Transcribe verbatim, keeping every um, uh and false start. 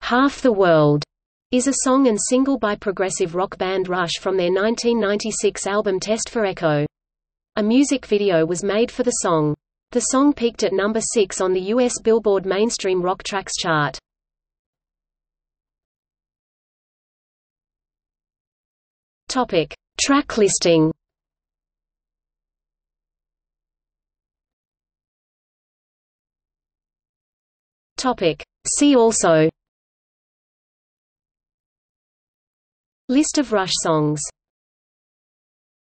"Half the World" is a song and single by progressive rock band Rush from their nineteen ninety-six album Test for Echo. A music video was made for the song. The song peaked at number six on the U S Billboard Mainstream Rock Tracks chart. Topic: Track listing. Topic: See also. List of Rush songs.